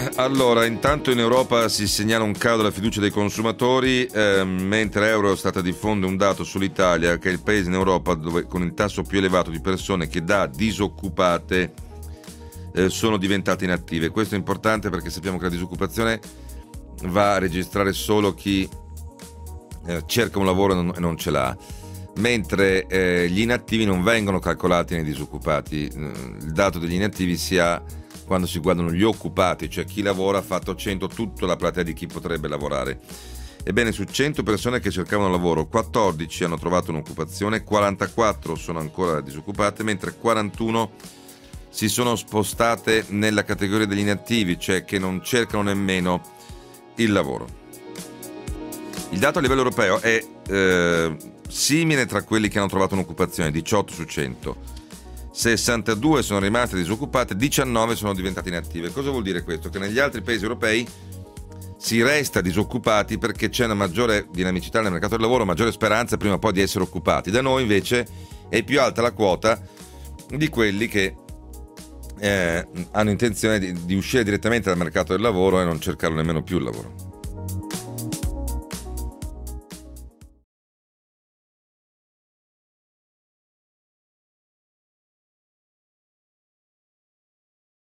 Allora, intanto in Europa si segnala un calo della fiducia dei consumatori, mentre Eurostat diffonde un dato sull'Italia, che è il paese in Europa con il tasso più elevato di persone che da disoccupate sono diventate inattive. Questo è importante perché sappiamo che la disoccupazione va a registrare solo chi cerca un lavoro e non ce l'ha, mentre gli inattivi non vengono calcolati nei disoccupati. Il dato degli inattivi si ha quando si guardano gli occupati, cioè chi lavora ha fatto 100 tutta la platea di chi potrebbe lavorare. Ebbene, su 100 persone che cercavano lavoro, 14 hanno trovato un'occupazione, 44 sono ancora disoccupate, mentre 41 si sono spostate nella categoria degli inattivi, cioè che non cercano nemmeno il lavoro. Il dato a livello europeo è simile tra quelli che hanno trovato un'occupazione, 18 su 100. 62 sono rimaste disoccupate, 19 sono diventate inattive. Cosa vuol dire questo? Che negli altri paesi europei si resta disoccupati perché c'è una maggiore dinamicità nel mercato del lavoro, maggiore speranza prima o poi di essere occupati. Da noi invece è più alta la quota di quelli che hanno intenzione di uscire direttamente dal mercato del lavoro e non cercare nemmeno più il lavoro.